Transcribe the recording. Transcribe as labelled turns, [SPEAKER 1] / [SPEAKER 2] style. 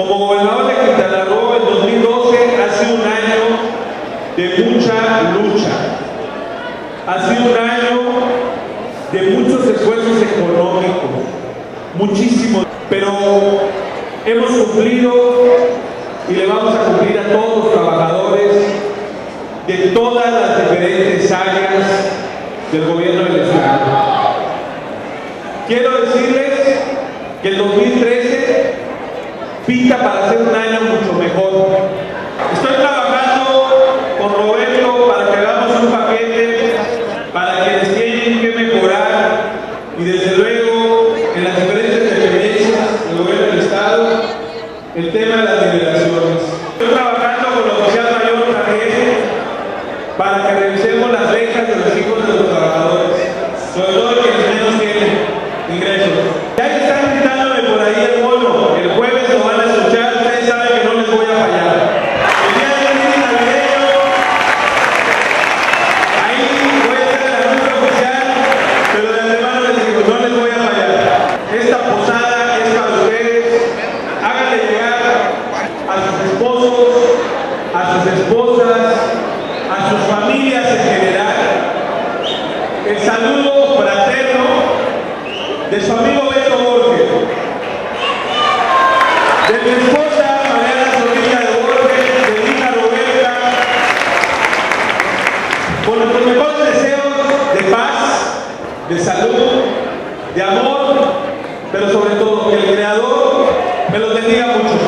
[SPEAKER 1] Como gobernador de Quintana Roo, el 2012 ha sido un año de mucha lucha. Ha sido un año de muchos esfuerzos económicos, muchísimos, pero hemos cumplido y le vamos a cumplir a todos los trabajadores de todas las diferentes áreas del gobierno del Estado. Quiero decirles que el 2013 pinta para ser un año mucho mejor. Estoy trabajando con Roberto para que hagamos un paquete para quienes tienen que mejorar y desde luego en las diferentes dependencias del gobierno del Estado el tema de las liberaciones. Estoy trabajando con el oficial mayor Carrera para que revisemos las becas de los hijos de los trabajadores, sobre todo quienes menos tienen ingresos. Ya están gritándome por ahí el bono, el jueves lo van a escuchar, ustedes saben que no les voy a fallar. El día de hoy navideño, ahí voy a estar en la ruta oficial, pero de antemano les digo, no les voy a fallar. Esta posada es para ustedes, háganle llegar a sus esposos, a sus esposas, a sus familias en general, el saludo fraterno de su amigo Beto Borges, de mi esposa Mariana Zorrilla de Borges, de mi hija Roberta, con nuestros mejores deseos de paz, de salud, de amor, pero sobre todo que el Creador me los bendiga mucho.